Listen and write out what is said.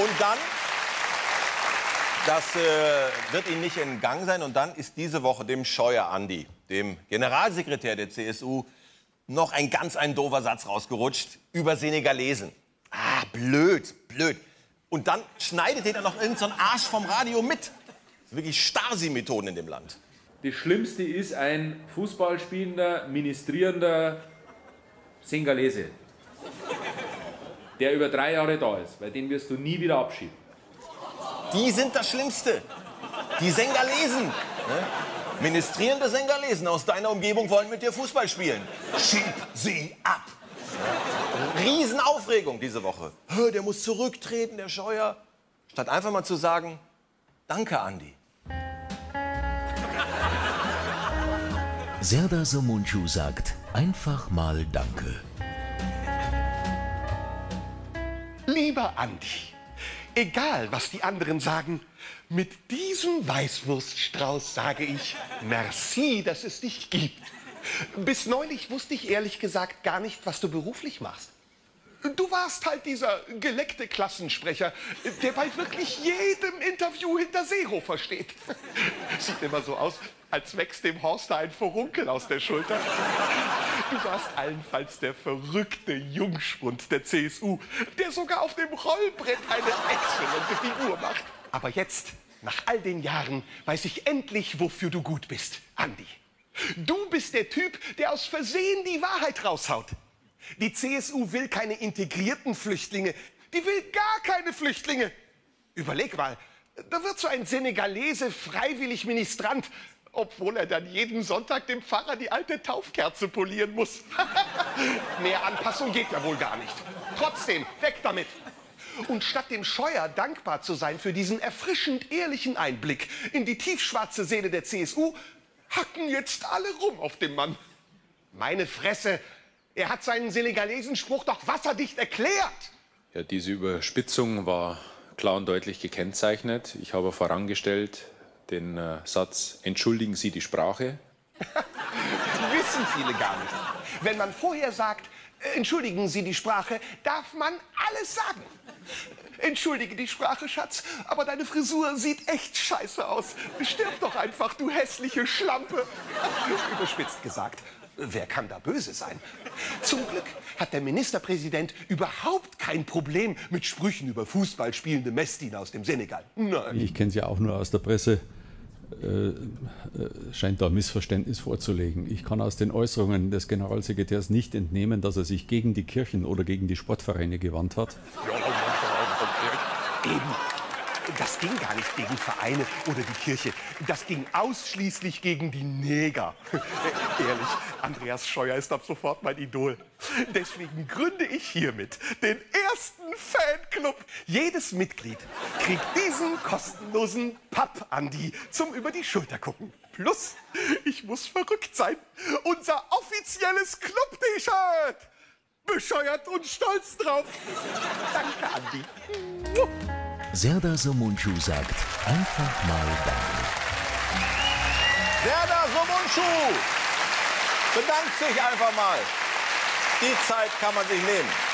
Und dann, das wird Ihnen nicht entgangen sein, und dann ist diese Woche dem Scheuer Andi, dem Generalsekretär der CSU, noch ein doofer Satz rausgerutscht über Senegalesen. Ah, blöd. Und dann schneidet den dann noch irgend so ein Arsch vom Radio mit. Wirklich Stasi-Methoden in dem Land. Das Schlimmste ist ein Fußballspielender, ministrierender Senegalese, der über 3 Jahre da ist, weil den wirst du nie wieder abschieben. Die sind das Schlimmste. Die Senegalesen. Ne? Ministrierende Senegalesen aus deiner Umgebung wollen mit dir Fußball spielen. Schieb sie ab. Riesenaufregung diese Woche. Der muss zurücktreten, der Scheuer. Statt einfach mal zu sagen, danke, Andi. Serdar Somuncu sagt einfach mal Danke. Lieber Andi, egal was die anderen sagen, mit diesem Weißwurststrauß sage ich merci, dass es dich gibt. Bis neulich wusste ich ehrlich gesagt gar nicht, was du beruflich machst. Du warst halt dieser geleckte Klassensprecher, der bei wirklich jedem Interview hinter Seehofer steht. Sieht immer so aus, als wächst dem Horst da ein Furunkel aus der Schulter. Du warst allenfalls der verrückte Jungspund der CSU, der sogar auf dem Rollbrett eine exzellente Figur macht. Aber jetzt, nach all den Jahren, weiß ich endlich, wofür du gut bist, Andi. Du bist der Typ, der aus Versehen die Wahrheit raushaut. Die CSU will keine integrierten Flüchtlinge. Die will gar keine Flüchtlinge. Überleg mal, da wird so ein Senegalese freiwillig Ministrant, obwohl er dann jeden Sonntag dem Pfarrer die alte Taufkerze polieren muss. Mehr Anpassung geht ja wohl gar nicht. Trotzdem, weg damit. Und statt dem Scheuer dankbar zu sein für diesen erfrischend ehrlichen Einblick in die tiefschwarze Seele der CSU, hacken jetzt alle rum auf dem Mann. Meine Fresse, er hat seinen Senegalesenspruch doch wasserdicht erklärt. Ja, diese Überspitzung war klar und deutlich gekennzeichnet. Ich habe vorangestellt den Satz, entschuldigen Sie die Sprache. Wissen viele gar nicht. Wenn man vorher sagt, entschuldigen Sie die Sprache, darf man alles sagen. Entschuldige die Sprache, Schatz, aber deine Frisur sieht echt scheiße aus. Stirb doch einfach, du hässliche Schlampe. Überspitzt gesagt, wer kann da böse sein? Zum Glück hat der Ministerpräsident überhaupt kein Problem mit Sprüchen über Fußball spielende Messdiener aus dem Senegal. Nein. Ich kenne sie ja auch nur aus der Presse. Scheint da ein Missverständnis vorzulegen. Ich kann aus den Äußerungen des Generalsekretärs nicht entnehmen, dass er sich gegen die Kirchen oder gegen die Sportvereine gewandt hat. Eben. Das ging gar nicht gegen Vereine oder die Kirche. Das ging ausschließlich gegen die Neger. Ehrlich, Andreas Scheuer ist ab sofort mein Idol. Deswegen gründe ich hiermit den ersten Fanclub. Jedes Mitglied kriegt diesen kostenlosen Papp-Andi zum über die Schulter gucken. Plus, ich muss verrückt sein, unser offizielles Club-T-Shirt. Bescheuert und stolz drauf. Danke, Andi. Serdar Somuncu sagt einfach mal Danke. Serdar Somuncu bedankt sich einfach mal. Die Zeit kann man sich nehmen.